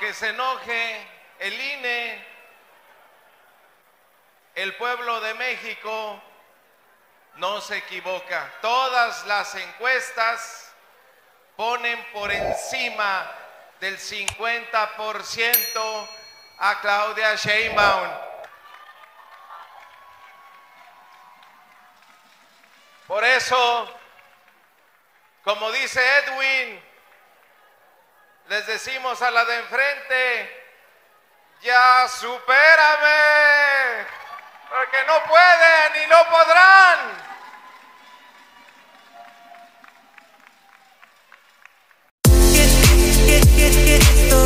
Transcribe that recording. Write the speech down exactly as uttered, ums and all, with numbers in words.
aunque se enoje el I N E, el pueblo de México no se equivoca. Todas las encuestas ponen por encima del cincuenta por ciento a Claudia Sheinbaum. Por eso, como dice Edwin, les decimos a la de enfrente, ya supérame, porque no pueden y no podrán. Esto